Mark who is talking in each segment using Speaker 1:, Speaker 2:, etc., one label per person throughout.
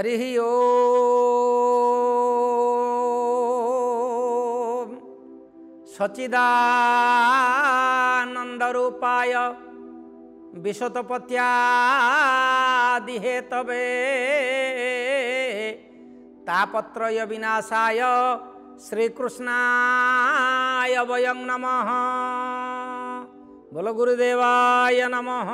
Speaker 1: हरि ओम सच्चिदानंदरूपाय विशतपत्यादिहेतवे तापत्रय विनाशाय श्रीकृष्णाय वयं नमः। बोलो गुरुदेवाय नमः।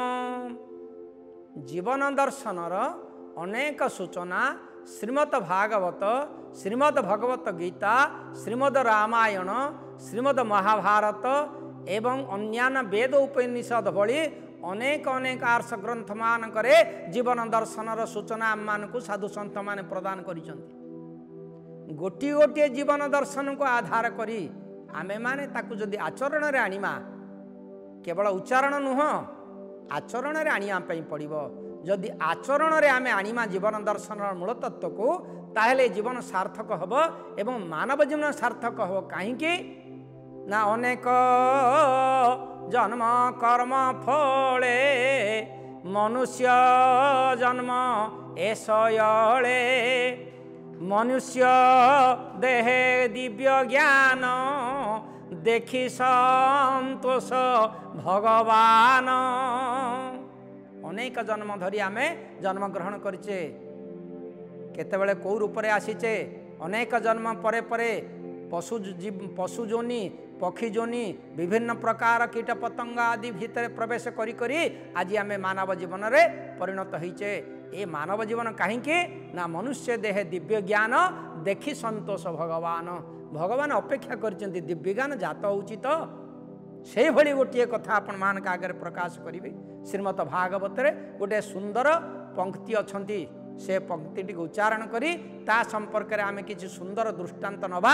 Speaker 1: जीवन दर्शनर अनेक सूचना श्रीमद् भागवत, श्रीमद् भगवत गीता, श्रीमद् रामायण, श्रीमद् महाभारत एवं अन्यान्य वेद उपनिषद भली अनेक अनेक आर्ष ग्रंथ मानकरे जीवन दर्शनर सूचना आम मानकु साधु संत माने प्रदान करिसंती। गोटी गोटी जीवन दर्शन को आधार करी आमे माने ताकु जदि आचरण रे आनिमा, केवल उच्चारण नुह आचरण रे आनिया पई पड़िबो। जदि आचरण रे आमे आनिमा जीवन दर्शन मूल तत्व को, ताहेले जीवन सार्थक हबो एवं मानव जीवन सार्थक हबो। काहेकि ना अनेक जन्म कर्म फले मनुष्य जन्म एसयले मनुष्य देहे दिव्य ज्ञान देखि संतोष भगवान। अनेक जन्म धरी आमे जन्म ग्रहण करिचे, केतेबेले को रूप रे आसीचे, अनेक जन्म परे परे पशु जोनि पक्षी जोनि विभिन्न प्रकार कीट पतंग आदि भितर प्रवेश करी करी आज आमे मानव जीवन रे परिणत होइचे। ए मानव जीवन कहीं ना मनुष्य देहे दिव्य ज्ञान देखि संतोष भगवान। भगवान अपेक्षा करछन्ति दिव्य ज्ञान जात होउछि तो से भली गोटे कथा आपण मान का आगे प्रकाश करिवे। श्रीमद् भागवत रे गोटे सुंदर पंक्ति अछन्ति, से पंक्ति टी उच्चारण करी ता संपर्क रे आमे किछि सुंदर दृष्टांत नबा।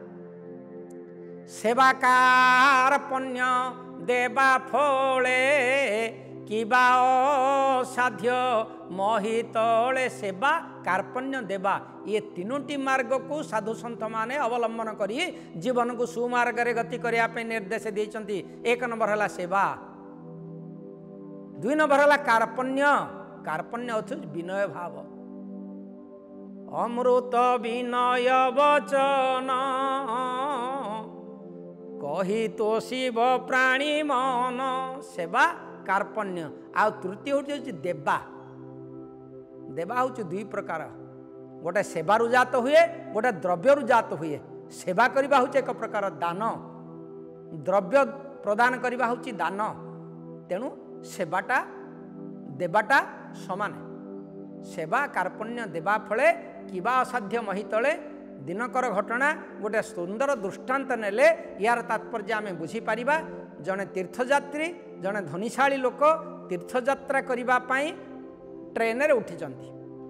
Speaker 1: सेवाकार पुण्य देवा फले किबा असाध्य महितले। सेवा कार्पण्य देवा ये तीनोटी मार्ग को साधु संत माने अवलंबन करी जीवन को सुमार्ग रे गति करिया पे निर्देश देइचंती। एक नंबर हला सेवा, दुई नंबर हला कार्पण्य। कार्पण्य अर्थ विनय भाव। अमृत विनय वचन कही तो शिव प्राणी मन। सेवा कार्पण्य। आ तृतीय हूँ देवा। देवा हूँ दुई प्रकार, गोटे सेवारु जात हुए, गोटे द्रव्यरु जात हुए। सेवा करवा हूँ एक प्रकार दान, द्रव्य प्रदान करवा हूँ दान। तेणु सेवाटा देवाटा समान। सेवा कार्पण्य देवा फले किबा असाध्य महितले। दिनकर घटना गोटे सुंदर दृष्टांत नेले यार तात्पर्य आमे बुझी पारिबा। जने तीर्थयात्री जने धनीशाली लोक तीर्थयात्रा करिबा पई ट्रेन रे उठिचंती।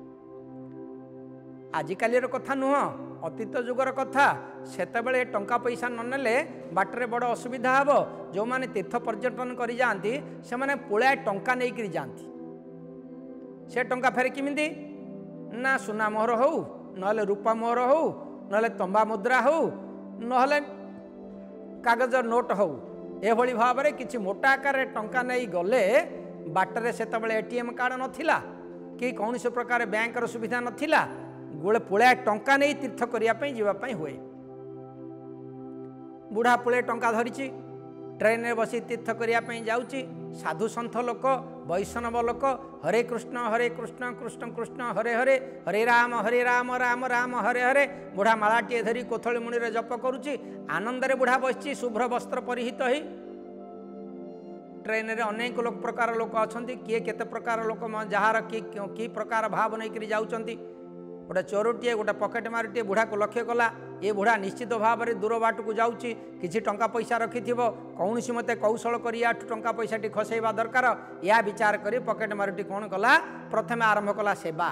Speaker 1: आजिकालीर कथा नुह, अतीत जुगर कथा। सेतेबेले टंका पैसा न नेले बाटरे बड़ असुविधा हबो। जो माने तीर्थ पर्यटन करि जांती से माने पुळा टंका नै करि जांती। से टंका फेर किमिंदी ना सुना मोहर हो, नहले रूपा मोहर हो, नहले तंबा मुद्रा हो, नहले कागज नोट हो। एभली भाव में किसी मोटा आकार टंका नहीं गले बाटरे सेतबेले एटीएम कार्ड नथिला कि कौन से प्रकार बैंकर सुविधा नथिला। गोले पुळे टंका नहीं तीर्थ करिया पई जीवा पई हुए। बुढ़ा पुळे टंका धरिची ट्रेन में बसी तीर्थ करिया पई जाउची। साधु संत लोक वैष्णव लोक हरे कृष्ण कृष्ण कृष्ण हरे हरे, हरे राम राम राम हरे हरे। बुढ़ा मालाटीए धरी कोथली मुनि रे जप करुची। आनंद रे बुढ़ा बसची शुभ्र वस्त्र परिहित होई। ट्रेन रे अनेक लोक प्रकार लोक अछंती, किए केते प्रकार लोक जहार की प्रकार भाव नहीं करी जाउचंती। गोटे चोरुटीए गोटे पकेट मारुटीए बुढ़ा को लक्ष्य कला। ये बुढ़ा निश्चित भाव में दूर बाट को जाऊँगी, किसी टंका पैसा रखि कौन सी मत कौशल कर टंका पैसा टी खसैबा दरकार या विचार कर पकेट मारुटी कौन कला, प्रथम आरंभ कला सेवा।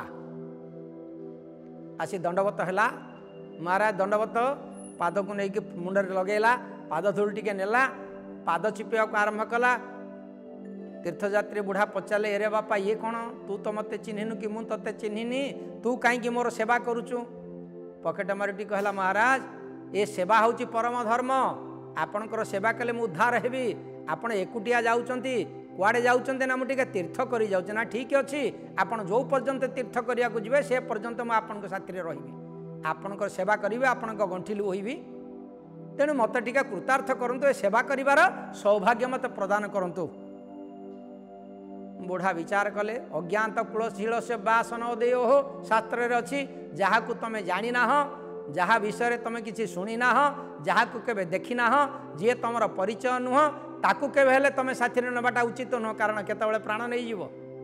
Speaker 1: आसी दंडवत है महाराज। दंडवत पाद को लेकिन मुंडे लगेला, पाद धूल टी नेला, पाद चिपिया आरंभ कला। तीर्थयात्री बुढ़ा पचारे एरे बापा ये कौन, तू तो मत चिन्हनु कि मु ते चिन्हनी, तू कहीं मोर सेवा करुचु। पकेट मारुटी कहला महाराज ये सेवा हूँ परम धर्म, आपणकर सेवा कले मु उद्धार हेबी। आपण एकुटिया जाउचंती, कुआड़े जाउछन्ते ना मुझे तीर्थ करी जाउछ ना ठीक अच्छी आपण जो पर्यंत तीर्थ करिया को जिवे से पर्यंत मु आपन साथी रे रहिबी आपनकर सेवा करिवे आपनक गंठिलु होइबी तेणु मत टिके कृतार्थ करंतु ए सेवा करिवार सौभाग्य मत प्रदान करंतु। बुढ़ा विचार कले अज्ञात कुलशील से बासन देय हो शास्त्र रे अच्छी जहाँ को तुम जानी ना जहाँ विषय तुम किसी शुणी ना जहाँ को केबे देखी ना जी तुम परिचय नुह ताकू केबे हेले तुम साथी नबाटा उचित नुह कारण केतबेले प्राण नहीं जीव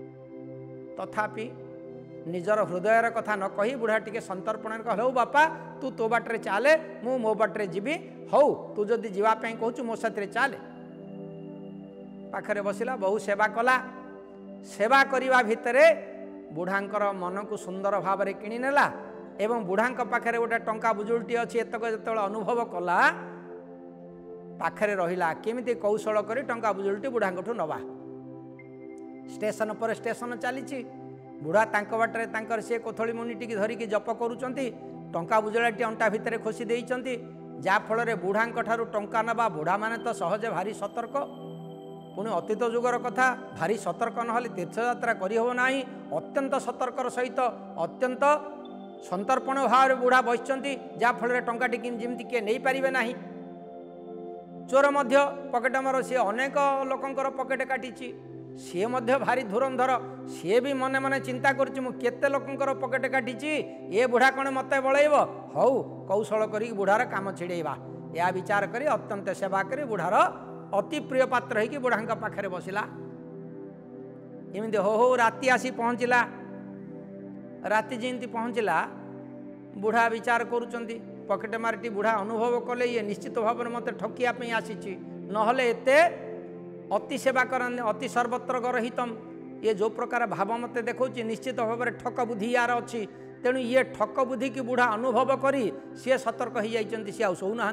Speaker 1: तथापि निजर हृदयर कथा न कही बुढ़ा टिके संतर्पण कहले बापा तू तो बाटरे चाले मु मो बाटरे जीवी हौ तू जदि जीवाई कहूँ मो साथी चाले पाखरे बसिला बहु सेवा कला सेवा करने भितर बुढ़ांकर मन को सुंदर भाव में किणी नेला एवं बुढ़ांक पाखरे गोटे टंका बुजुलटी अच्छी एतक जो अनुभव कला पाखरे रहिला केमिति कौशल करी टंका बुजुलटी बुढ़ांकठू नवा स्टेशन पर स्टेशन चली बुढ़ा तांक बाटरे तांकर से कोथली मुनिटी धरिकी जप करूचंती टंका बुजुलाटी अंटा भितर खोसी देइचंती जा फल बुढ़ांक ठारू टंका नवा बुढ़ा माने तो सहजे भारी सतर्क पुणी अतीत जुगर कथा भारी सतर्क नहले तीर्थयात्रा करहब ना अत्यंत सतर्कर सहित अत्यंत संतर्पण भाव बुढ़ा बसिंट जहाँफल टंकाटी जमी किए नहीं पारे ना चोर मध्य पकेट मार सी अनेक लोकंर पकेट काटी सी भारी धुरंधर सी भी मने मने चिंता करते लोकंर पकेट काटी ये बुढ़ा कौन मत बलैब हौ कौशल कर बुढ़ार काम छिड़ेबा या विचार कर अत्यंत सेवा कर बुढ़ार अति प्रिय पात्र है कि बुढ़ांक पाखरे बसिला एमती हो राति आसी पहुँचला राति जमी पहुँचला बुढ़ा विचार करुँच पकेट मारटी बुढ़ा अनुभव कले ये निश्चित भाव में मत ठकियापी आसी नहले एते अति सेवा कर अति सर्वत्र गरहितम ये जो प्रकार भाव मत देखा निश्चित भाव में ठक बुद्धि यार अच्छी तेणु ये ठक बुद्धि की बुढ़ा अनुभव करी सी सतर्क हो जाती सी आउ शोना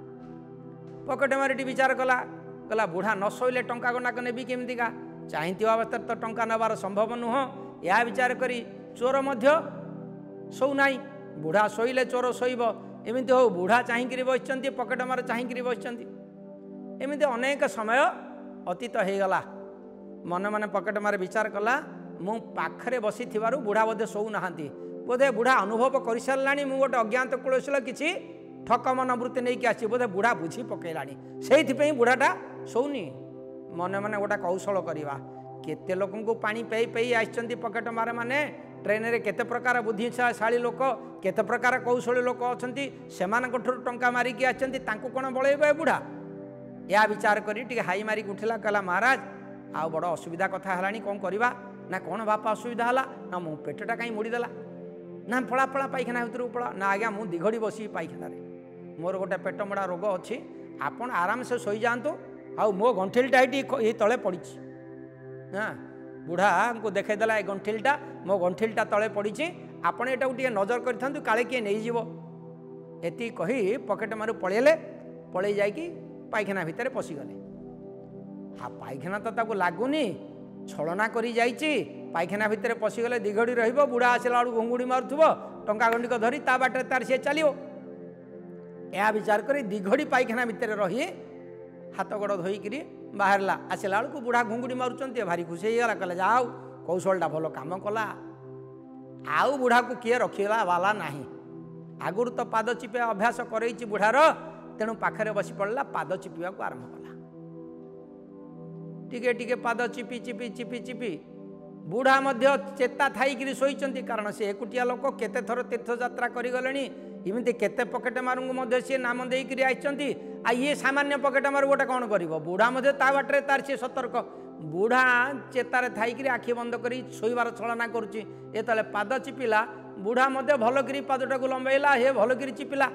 Speaker 1: पकेट मारटी विचार कला कहला बुढ़ा न शोले टंका गंडाक नेबी केमतिका चाहती अवस्था तो टंका नबार संभव नुह यह विचार करी चोर मध्य शोना बुढ़ा शोले चोर शोब एमती हो बुढ़ा चाहिए बसि पकेट मार चाहिए बसि एमती अनेक समय अतीत हो गला मन मन पकेट मार विचार कला मु पाखरे बसी बुढ़ा बोधे शोना बोधे बुढ़ा अनुभव कर सारा मु गोटे अज्ञात कुलशील किसी ठक मनोवृत्ति नहीं कि आसी बोधे बुढ़ा बुझी पकेला से बुढ़ाटा शोनी मन मन गोटे कौशल करवा केते लोक पानी पे पे आसती पकेट मार माने ट्रेन रे केते प्रकार बुद्धिशाली लोक केते प्रकार कौशली लोक अच्छा से टंका मारिकी आसती कौन बलैब बुढ़ा या विचार करी हाई मारिक उठला कहला महाराज आ बड़ असुविधा कथा है कौन करवा ना कौन बापा असुविधा है ना मो पेटटा कहीं मुड़ीदेला ना फला फला पाइखाना भर पड़ा ना आज्ञा मुझ दिघड़ी बस पाइखाना मोर गोटे पेट मोड़ा रोग अच्छी आपण आराम से शोई जातु आ मो गंठिलटा ये तले पड़ी हाँ बुढ़ा को देखईदेला ये गंठिलटा मो गंठिलटा तले पड़ी आपण एटा गोटे नजर कर काले किए नहीं एति कही पकेट मारू पलैले पलि जाकि पाइखाना भितर पशिगले आ पाइखाना तो ताको लगुनि छलना करी जाइछि पाइखाना भितर पशिगले दिघड़ी रहिबो बुढ़ा आसला बेलू घुंगुड़ी मारुथबो टंका गंडिक धरी ता बाटे तार सी चलियो या विचार कर दिघड़ी पाइखाना भितर रही हाथ गोड़ धोईकि बाहरला आसला बेलू बुढ़ा घुंगुड़ी मारुंच भारी खुशी होगा कहले जाओ कौशलटा भल काम कला आउ बुढ़ा को किए रखीला वाला नहीं आगुरी तो पाद चिपे अभ्यास कर बुढ़ार तेणु पाखरे बसी पड़ा पाद चिपा को आरंभ कला टिके टिके पाद चिपी चिपी चिपी चिपी बुढ़ा मध्य चेता थाई शोचती कारण से एकुटिया लोक केते थर तीर्थयात्रा करगले इमती केते पकेट मारू मध्य सी नाम देकर आसती आ ये सामान्य पकेट मारू गोटे कौन कर बुढ़ा मध्य ता बाटे तार सी सतर्क बुढ़ा चेतार थाई आखि बंद कर शोबार छलना करुचे पाद चिपिला बुढ़ा मध्य भलकरी पादटा को लंबेला हे भलकरी चिपिला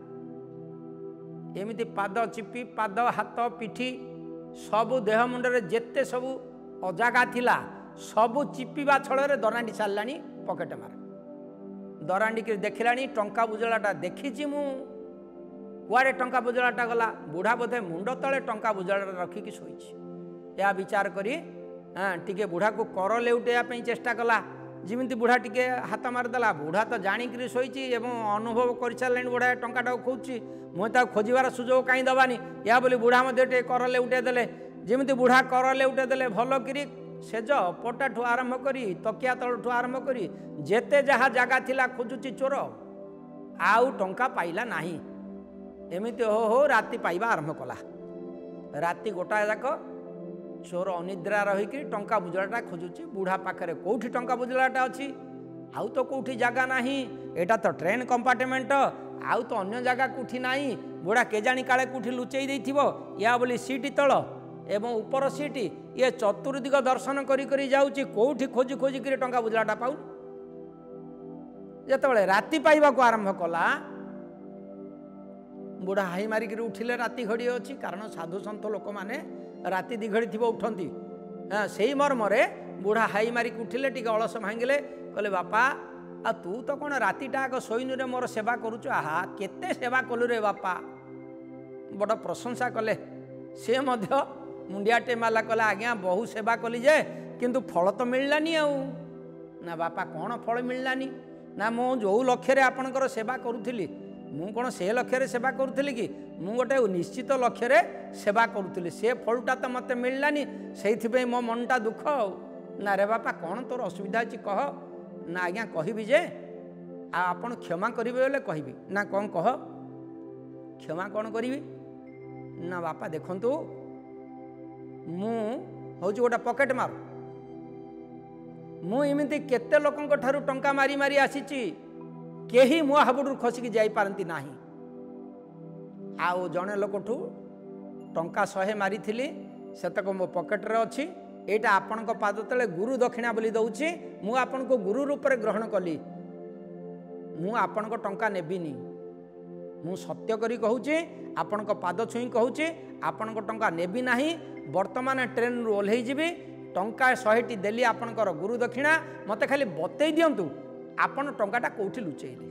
Speaker 1: एमती पाद चिपी पाद हाथ पिठी सबु देह मुंडरे जेते सबु अजागा थिला सबु चिपिबा छल दरांडी सारा पकेट मार दरांडी के देखला टंका बुजलाटा देखी मु कुआड़े टंका बुजलाटा गला बुढ़ा बोधे मुंड तले टंका बुजलाटा रखिकी शोची या विचार करी टिके बुढ़ा को कर लेउटेया चेष्टा कला जिमिति बुढ़ा टिके हाथ मारिदेला बुढ़ा तो जाणिकी शोची एवं अनुभव कर सारे बुढ़ा टंकाटा खोजी मुझे खोजार सुजोग कहीं दबानी या बोली बुढ़ा मध्य कर लेउटे देले ଯେମିତି ବୁଢ଼ା କରଲେ ଉଠେ ଦେଲେ ଭଲ କିରି ସେଜ ପଟାଠୁ ଆରମ୍ଭ କରି ତକିଆ ତଳଠୁ ଆରମ୍ଭ କରି ଯେତେ ଯାହା ଜାଗା ଥିଲା ଖୋଜୁଛି ଚୋର, ଆଉ ଟଙ୍କା ପାଇଲା ନାହିଁ। ଏମିତି ହୋ ହୋ ରାତି ପାଇବା ଆରମ୍ଭ କଲା। ରାତି ଗୋଟାଏ ଯାକ ଚୋର ଅନିଦ୍ରା ରହିକି ଟଙ୍କା ବୁଜଳାଟା ଖୋଜୁଛି। ବୁଢ଼ା ପାଖରେ କେଉଁଠି ଟଙ୍କା ବୁଜଳାଟା ଅଛି? ଆଉ ତ କେଉଁଠି ଜାଗା ନାହିଁ। ଏଇଟା ତ ଟ୍ରେନ୍ କମ୍ପାର୍ଟମେଣ୍ଟ, ଆଉ ତ ଅନ୍ୟ ଜାଗା କେଉଁଠି ନାହିଁ। ବୁଢ଼ା କେଜାଣି କାଳେ କେଉଁଠି ଲୁଚେଇ ଦେଇଥିବ। ୟା ବୋଲି ସିଟ୍ ତଳ ଏବଂ ଉପର ସିଟ୍, ଇଏ ଚତୁର୍ଦିଗ ଦର୍ଶନ କରି କରି ଯାଉଛି, କେଉଁଠି ଖୋଜି ଖୋଜିକିରି ଟଙ୍କା ବୁଜଳାଟା ପାଉନି। ଯେତେବେଳେ ରାତି ପାଇବାକୁ ଆରମ୍ଭ କଲା, ବୁଢ଼ା ହାଇ ମାରିକିରି ଉଠିଲେ। ରାତି ଘଡ଼ି ଅଛି, କାରଣ ସାଧୁ ସନ୍ଥ ଲୋକମାନେ ରାତି ଦିଘଡ଼ି ଥିବ ଉଠନ୍ତି। ସେଇ ମର୍ମରେ ବୁଢ଼ା ହାଇ ମାରିକି ଉଠିଲେ, ଟିକେ ଅଳସ ଭାଙ୍ଗିଲେ, କହିଲେ ବାପା ଆଉ ତୁ ତ କ'ଣ ରାତିଟା ଆଗ ଶୋଇନୁରେ ମୋର ସେବା କରୁଛୁ? ଆହା କେତେ ସେବା କଲୁ ରେ ବାପା। ବଡ଼ ପ୍ରଶଂସା କଲେ। ସେ ମଧ୍ୟ ମୁଣ୍ଡିଆଟେ ମାଲା, କଲେ ଆଜ୍ଞା ବହୁ ସେବା କଲି ଯେ କିନ୍ତୁ ଫଳ ତ ମିଳିଲାନି। ଆଉ ନା ବାପା କ'ଣ ଫଳ ମିଳିଲାନି? ନା ମୁଁ ଯେଉଁ ଲକ୍ଷ୍ୟରେ ଆପଣଙ୍କର ସେବା କରୁଥିଲି, ମୁଁ କ'ଣ ସେ ଲକ୍ଷ୍ୟରେ ସେବା କରୁଥିଲି କି? ମୁଁ ଗୋଟେ ନିଶ୍ଚିତ ଲକ୍ଷ୍ୟରେ ସେବା କରୁଥିଲି, ସେ ଫଳଟା ତ ମୋତେ ମିଳିଲାନି, ସେଇଥିପାଇଁ ମୋ ମନଟା ଦୁଃଖ। ଆଉ ନା ରେ ବାପା କ'ଣ ତୋର ଅସୁବିଧା ଅଛି କହ? ନା ଆଜ୍ଞା କହିବି ଯେ, ଆଉ ଆପଣ କ୍ଷମା କରିବେ ବୋଲେ କହିବି। ନା କ'ଣ କହ? କ୍ଷମା କ'ଣ କରିବି? ନା ବାପା ଦେଖନ୍ତୁ, ମୁଁ ହେଉଛି ଗୋଟେ ପକେଟ ମାର। ମୁଁ ଏମିତି କେତେ ଲୋକଙ୍କ ଠାରୁ ଟଙ୍କା ମାରି ମାରି ଆସିଛି, କେହି ମୋ ହାବୁଡ଼ରୁ ଖସିକି ଯାଇପାରନ୍ତି ନାହିଁ। ଆଉ ଜଣେ ଲୋକଠୁ ଟଙ୍କା 100 ମାରିଥିଲି, ସେତକ ମୋ ପକେଟରେ ଅଛି। ଏଇଟା ଆପଣଙ୍କ ପାଦ ତଳେ ଗୁରୁ ଦକ୍ଷିଣା ବୋଲି ଦେଉଛି। ମୁଁ ଆପଣଙ୍କୁ ଗୁରୁ ରୂପରେ ଗ୍ରହଣ କଲି। ମୁଁ ଆପଣଙ୍କ ଟଙ୍କା ନେବିନି। ମୁଁ ସତ୍ୟ କରି କହୁଛି, ଆପଣଙ୍କ ପାଦ ଛୁଇଁ କହୁଛି, ଆପଣଙ୍କ ଟଙ୍କା ନେବି ନାହିଁ। ବର୍ତ୍ତମାନ ଟ୍ରେନ୍ରୁ ଓହ୍ଲେଇ ଯିବି, ଟଙ୍କା 100ଟି ଦେଲି ଆପଣଙ୍କର ଗୁରୁ ଦକ୍ଷିଣା। ମୋତେ ଖାଲି ବତେଇ ଦିଅନ୍ତୁ ଆପଣ ଟଙ୍କାଟା କେଉଁଠି ଲୁଚେଇଲେ।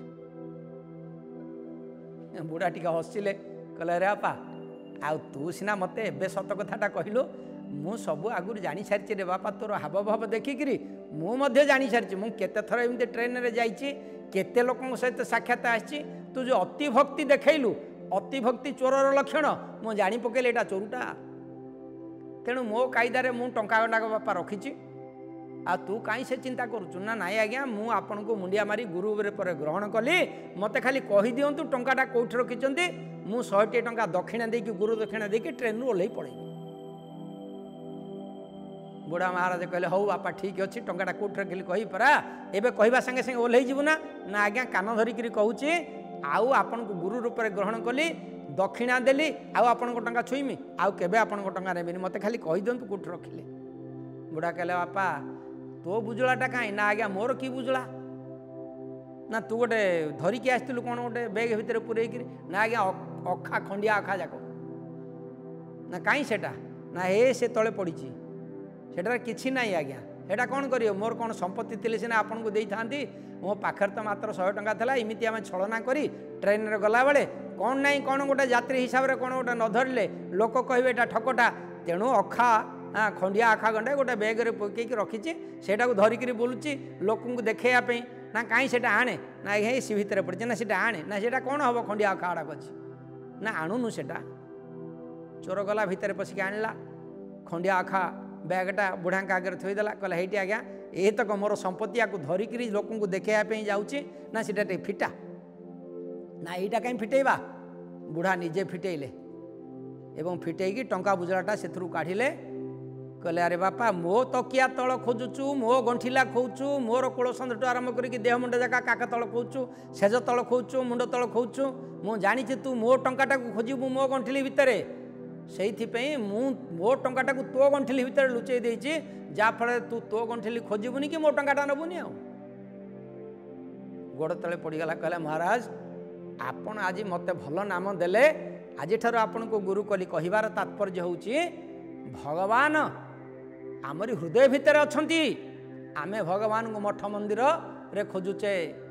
Speaker 1: ବୁଢ଼ା ଟିକେ ହସିଲେ, କହିଲେ ରେ ବାପା ଆଉ ତୁ ସିନା ମୋତେ ଏବେ ସତ କଥାଟା କହିଲୁ, ମୁଁ ସବୁ ଆଗରୁ ଜାଣିସାରିଛି ରେ ବାପା। ତୋର ହାବଭାବ ଦେଖିକିରି ମୁଁ ମଧ୍ୟ ଜାଣିସାରିଛି। ମୁଁ କେତେଥର ଏମିତି ଟ୍ରେନ୍ରେ ଯାଇଛି, କେତେ ଲୋକଙ୍କ ସହିତ ସାକ୍ଷାତ ଆସିଛି। ତୁ ଯେଉଁ ଅତିଭକ୍ତି ଦେଖେଇଲୁ, ଅତିଭକ୍ତି ଚୋରର ଲକ୍ଷଣ, ମୁଁ ଜାଣି ପକେଇଲି ଏଇଟା ଚୋରଟା। ତେଣୁ ମୋ କାଇଦାରେ ମୁଁ ଟଙ୍କା ଗଣ୍ଡାକ ବାପା ରଖିଛି, ଆଉ ତୁ କାହିଁ ସେ ଚିନ୍ତା କରୁଛୁ? ନା ନାଇଁ ଆଜ୍ଞା, ମୁଁ ଆପଣଙ୍କୁ ମୁଣ୍ଡିଆ ମାରି ଗୁରୁ ରୂପରେ ଗ୍ରହଣ କଲି। ମୋତେ ଖାଲି କହିଦିଅନ୍ତୁ ଟଙ୍କାଟା କେଉଁଠି ରଖିଛନ୍ତି, ମୁଁ 100ଟି ଟଙ୍କା ଦକ୍ଷିଣା ଦେଇକି, ଗୁରୁ ଦକ୍ଷିଣା ଦେଇକି ଟ୍ରେନ୍ରୁ ଓହ୍ଲେଇ ପଳେଇବି। ବୁଢ଼ା ମହାରାଜ କହିଲେ ହଉ ବାପା ଠିକ୍ ଅଛି, ଟଙ୍କାଟା କେଉଁଠି ରଖିଲି କହିବି ପରା। ଏବେ କହିବା ସାଙ୍ଗେ ସାଙ୍ଗେ ଓହ୍ଲେଇ ଯିବୁ ନା? ନା ଆଜ୍ଞା କାନ ଧରିକିରି କହୁଛି, ଆଉ ଆପଣଙ୍କୁ ଗୁରୁ ରୂପରେ ଗ୍ରହଣ କଲି, ଦକ୍ଷିଣା ଦେଲି, ଆଉ ଆପଣଙ୍କ ଟଙ୍କା ଛୁଇଁମି? ଆଉ କେବେ ଆପଣଙ୍କ ଟଙ୍କା ନେବିନି, ମୋତେ ଖାଲି କହିଦିଅନ୍ତୁ କେଉଁଠି ରଖିଲେ। ବୁଢ଼ା କହିଲେ ବାପା ତୋ ବୁଜଳାଟା କାହିଁ? ନା ଆଜ୍ଞା ମୋର କି ବୁଜଳା? ନା ତୁ ଗୋଟେ ଧରିକି ଆସିଥିଲୁ କ'ଣ ଗୋଟେ ବ୍ୟାଗ୍ ଭିତରେ ପୁରେଇକିରି? ନା ଆଜ୍ଞା ଅଖା, ଖଣ୍ଡିଆ ଅଖା ଯାକ। ନା କାହିଁ ସେଟା? ନା ସେ ତଳେ ପଡ଼ିଛି, ସେଟାରେ କିଛି ନାହିଁ ଆଜ୍ଞା। ସେଇଟା କ'ଣ କରିବ? ମୋର କ'ଣ ସମ୍ପତ୍ତି ଥିଲେ ସିନା ଆପଣଙ୍କୁ ଦେଇଥାନ୍ତି। ମୋ ପାଖରେ ତ ମାତ୍ର 100 ଟଙ୍କା ଥିଲା। ଏମିତି ଆମେ ଛଳନା କରି ଟ୍ରେନ୍ରେ ଗଲାବେଳେ କ'ଣ ନାହିଁ କ'ଣ ଗୋଟେ ଯାତ୍ରୀ ହିସାବରେ କ'ଣ ଗୋଟେ ନ ଧରିଲେ ଲୋକ କହିବେ ଏଇଟା ଠକଟା। ତେଣୁ ଅଖା, ଖଣ୍ଡିଆ ଅଖା ଗଣ୍ଡେ ଗୋଟେ ବ୍ୟାଗ୍ରେ ପକେଇକି ରଖିଛି, ସେଇଟାକୁ ଧରିକିରି ବୁଲୁଛି ଲୋକଙ୍କୁ ଦେଖେଇବା ପାଇଁ। ନା କାହିଁ ସେଟା ଆଣେ? ନା ସେ ଭିତରେ ପଡ଼ିଛି। ନା ସେଟା ଆଣେ? ନା ସେଟା କ'ଣ ହେବ? ଖଣ୍ଡିଆ ଅଖା ଗୁଡ଼ାକ ଅଛି। ନା ଆଣୁନୁ ସେଟା। ଚୋର ଗଲା ଭିତରେ ପଶିକି ଆଣିଲା ଖଣ୍ଡିଆ ଅଖା ବ୍ୟାଗ୍ଟା, ବୁଢ଼ାଙ୍କ ଆଗରେ ଥୋଇଦେଲା। କହିଲା ହେଇଟି ଆଜ୍ଞା ଏତକ ମୋର ସମ୍ପତ୍ତି, ଆକୁ ଧରିକିରି ଲୋକଙ୍କୁ ଦେଖେଇବା ପାଇଁ ଯାଉଛି। ନା ସେଟା ଟିକେ ଫିଟା। ନା ଏଇଟା କାହିଁ ଫିଟେଇବା? ବୁଢ଼ା ନିଜେ ଫିଟେଇଲେ ଏବଂ ଫିଟେଇକି ଟଙ୍କା ବୁଜଳାଟା ସେଥିରୁ କାଢ଼ିଲେ। କହିଲେ ଆରେ ବାପା ମୋ ତକିଆ ତଳ ଖୋଜୁଛୁ, ମୋ ଗଣ୍ଠିଲା ଖୋଉଛୁ, ମୋର କୋଳସନ୍ଧଠୁ ଆରମ୍ଭ କରିକି ଦେହ ମୁଣ୍ଡ ଯାକା କାକ ତଳ ଖୋଉଛୁ, ସେଜ ତଳ ଖୋଉଛୁ, ମୁଣ୍ଡ ତଳ ଖୋଉଛୁ। ମୁଁ ଜାଣିଛି ତୁ ମୋ ଟଙ୍କାଟାକୁ ଖୋଜିବୁ ମୋ ଗଣ୍ଠିଲି ଭିତରେ, ସେଇଥିପାଇଁ ମୁଁ ମୋ ଟଙ୍କାଟାକୁ ତୋ ଗଣ୍ଠିଲି ଭିତରେ ଲୁଚେଇ ଦେଇଛି, ଯାହାଫଳରେ ତୁ ତୋ ଗଣ୍ଠିଲି ଖୋଜିବୁନି କି ମୋ ଟଙ୍କାଟା ନେବୁନି। ଆଉ ଗୋଡ଼ ତଳେ ପଡ଼ିଗଲା। କହିଲା ମହାରାଜ ଆପଣ ଆଜି ମୋତେ ଭଲ ନାମ ଦେଲେ, ଆଜିଠାରୁ ଆପଣଙ୍କୁ ଗୁରୁ କଲି। କହିବାର ତାତ୍ପର୍ଯ୍ୟ ହେଉଛି ଭଗବାନ ଆମରି ହୃଦୟ ଭିତରେ ଅଛନ୍ତି। ଆମେ ଭଗବାନଙ୍କୁ ମଠ ମନ୍ଦିରରେ ଖୋଜୁଛେ।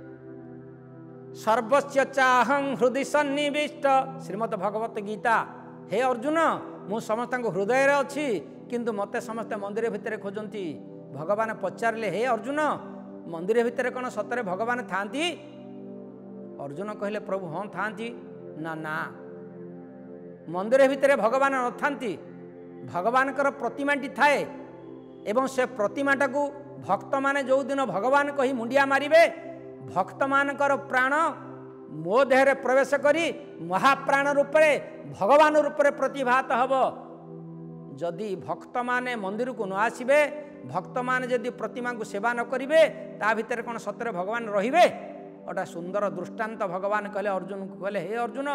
Speaker 1: ସର୍ବସ୍ୟ ଚାହଂ ହୃଦୟ ସନ୍ନିବିଷ୍ଟ, ଶ୍ରୀମଦ୍ ଭଗବତ ଗୀତା। ହେ ଅର୍ଜୁନ, ମୁଁ ସମସ୍ତଙ୍କ ହୃଦୟରେ ଅଛି, କିନ୍ତୁ ମୋତେ ସମସ୍ତେ ମନ୍ଦିର ଭିତରେ ଖୋଜନ୍ତି। ଭଗବାନ ପଚାରିଲେ ହେ ଅର୍ଜୁନ, ମନ୍ଦିର ଭିତରେ କ'ଣ ସତରେ ଭଗବାନ ଥାଆନ୍ତି? ଅର୍ଜୁନ କହିଲେ ପ୍ରଭୁ ହଁ ଥାଆନ୍ତି। ନା ନା, ମନ୍ଦିର ଭିତରେ ଭଗବାନ ନଥାନ୍ତି। भगवानकर प्रतिमाटी थाए एवं से प्रतिमाटा को भक्त माने जो दिन भगवान कही मुंडिया मारिबे भक्त मानकर प्राण मो देह प्रवेश करी महाप्राण रूप में भगवान रूप में प्रतिभात हब। जदि भक्त माने मंदिर को न आसबे भक्त माने जदि प्रतिमा को सेवा न करिवे ता भितर कौन सतरे भगवान रहिबे। गोटा सुंदर दृष्टांत भगवान कहले अर्जुन को कहले हे अर्जुन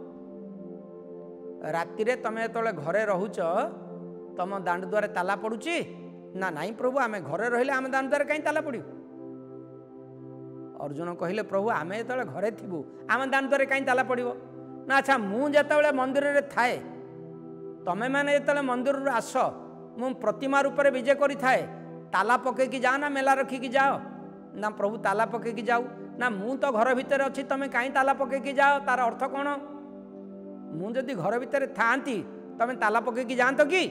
Speaker 1: राति रे तमे तले घरे रहूच तम दांड द्वारे ताला पड़ुची ना नहीं प्रभु आमे घरे रहिले आमे दांड द्वारे कहीं ताला पड़ू। अर्जुन कहले प्रभु आमे तले घरे थिबु आमे दांड द्वारे कहीं ताला पड़ो ना। अच्छा मु जेतबेले मंदिर रे थाए तमे माने जेतबेले मंदिर रे आस मु प्रतिमा रूप में विजय करी थाए ताला पकेकी जाओ ना मेला रखिकी जाओ ना प्रभु ताला पकेकी जाऊ ना मु तो घर भितर अच्छी तमे कहीं ताला पकेकी जाओ तार अर्थ कौन। मु जदि घर भितर थांती तमे ताला पकेकी जानतो कि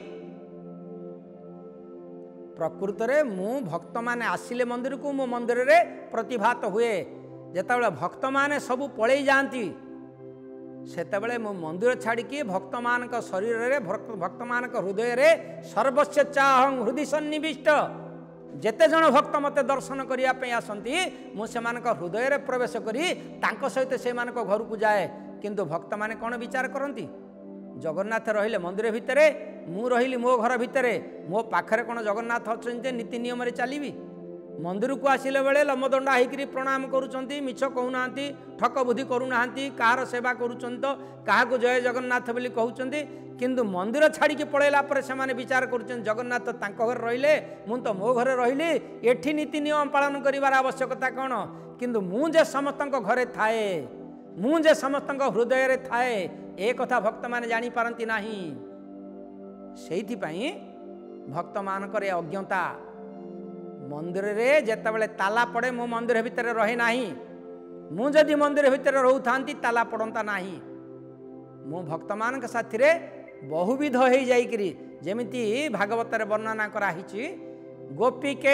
Speaker 1: प्रकृत रे मु भक्त माने आसिले मंदिर को मो मंदिर रे प्रतिभात हुए जेतेबेले भक्त माने सब पळेई जाती सेतेबेले मो मंदिर छाड़िकी भक्त मान शरीर रे भक्त मान हृदय रे सर्वस्व चाहं हृदय सन्निविष्ट जेते जन भक्त मते दर्शन करिया पे आसंती मु सेमानक हृदय रे प्रवेश करी तांको सहित सेमानक घर को जाए। किंतु भक्त माने कौन विचार करती जगन्नाथ रहिले मंदिर भितरे मु रहिली मो घर भितरे मो पाखरे कौन जगन्नाथ अच्छे नीति नियम रे चलीबी। मंदिर को आसिले बेले लम्बदंडा होकर प्रणाम करुँच मिछ कहूना ठक बुद्धि करूना कହାର सेवा करुँच तो क्या जय जगन्नाथ बोली कहते किंतु मंदिर छाड़ी पलैला से विचार कर जगन्नाथ घर रहिले मु तो मो घरे रहिली एठी नीति नियम पालन करिवार आवश्यकता कौन। किंतु मुझे समस्त घरे थाए मुझे समस्त हृदय रे थाए ए कथा भक्त माने जानी पारंती नाही। सेहिथि पई भक्त मानकर अज्ञता मंदिर रे जेतेबेले ताला पड़े मो मंदिर भितर रहे नाही मु जदि मंदिर भितर रहउथांती ताला पड़ंता नाही। मु भक्त मानक साथी रे बहुविध हो जाइकरी जेमिति भागवत रे वर्णना कराहिछि गोपीके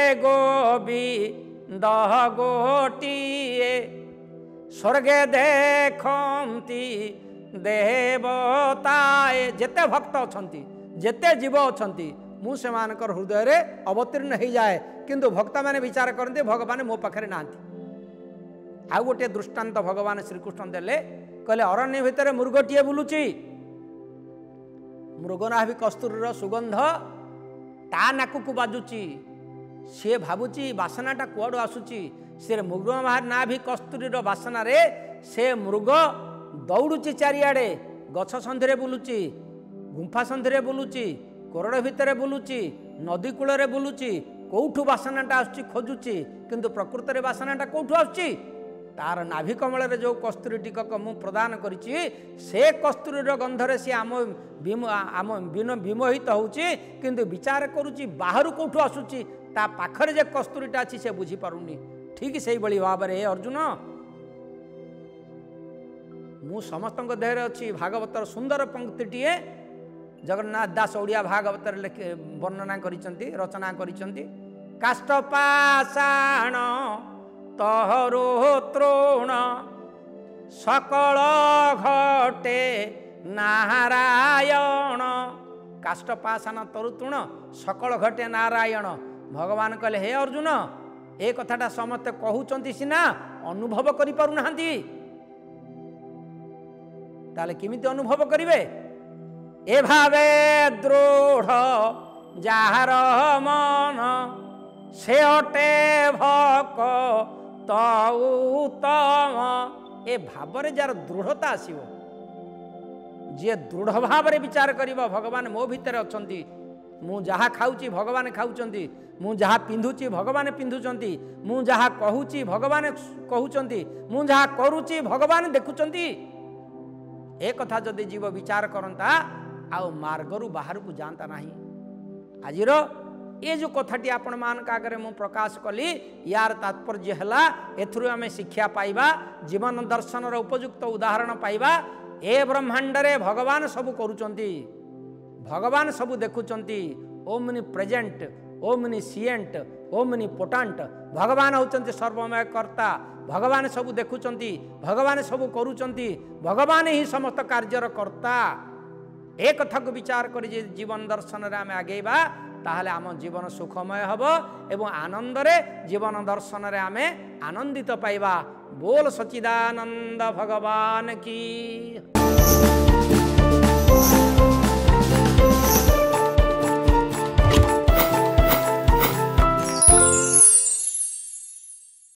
Speaker 1: गोविंद गोटिए स्वर्गे देखंती देवताए जेते भक्त अछंती जेते जीव अछंती मु सेमानकर हृदय रे अवतीर्ण हो जाए किंतु भक्त माने विचार करते भगवान मो पाखरे नांती। आ गोटे दृष्टांत भगवान श्रीकृष्ण देले कहले अरण्य भितर मृगटीए बुलुची मृगनाभि कस्तूरीर सुगंध ता नाकु को बाजुची सी भावुची बासनाटा कुआडू आसुची से मृगनाभि कस्तूरीर बासना रे से मृग दौड़ुची चारिआडे गछ संधिरे बुलुची गुंफा संधिरे बुलुची कोरड़ भितर बुलुची नदी कूल बुलुची कौठू बासनाटा आसुची खोजुची किंतु प्रकृत रे बासनाटा कौठू आसुची तार नाभि कमल रे जो कस्तूरी टिकक मु प्रदान करिछि से कस्तूरीर गंधरे सी आम विमोहित होउची किंतु विचार करुची बाहर कौठू आसुची ता पाखरे जे कस्तूरीटा अछि से बुझी पारुनी। ठीक से बड़ी भाव रे अर्जुन मु समस्त देहरे अच्छी भागवतर सुंदर पंक्तिटीए जगन्नाथ दास ओडिया भागवत वर्णना करिसंती रचना करिसंती काष्ठपाषाण तहरो तृण सकल घटे नारायण काष्ठपाषाण तरुतृण सकल घटे नारायण भगवान कहले हे अर्जुन ए कथाटा समस्त कहउचंती सिना अनुभव करि पारु नाहंती ताले किमिति अनुभव करिवे ए भावे दृढ़ जार मन से अटे भक्त उत्तम ए भाव जार दृढ़ता आसीबो जे दृढ़ भाव विचार करिबो भगवान मो भितर अछंती मु जहा खाउची भगवान खाउचंती मु जहा पिंधुची भगवान पिंधुचंती मु जहा कहूची भगवान कहउचंती मु जहा करूची भगवान देखुचंती ए कथा जदि जीव विचार करंता आउ मार्गरु बाहर को जानता नहीं। आजिर ये जो कथाटी आपण मान आगे मु प्रकाश कली यार तात्पर्य है एथुरु आमे शिक्षा पाइबा जीवन दर्शन उपयुक्त उदाहरण पाइबा ए ब्रह्मांड रे भगवान सब करूचंती भगवान सब देखुचंती ओमनि प्रेजेंट ओमनि सिएंट ओमनि पोटांट भगवान होचंती सर्वमय कर्ता भगवान सब देखुचंती भगवान सब करूचंती भगवान ही समस्त कार्यर कर्ता ए कथा को विचार कर जीवन दर्शन रे आमे आगेबा ताहले आम जीवन सुखमय हब एवं आनंद रे जीवन दर्शन रे आमे आनंदित पाइबा। बोल सच्चिदानंद भगवान की।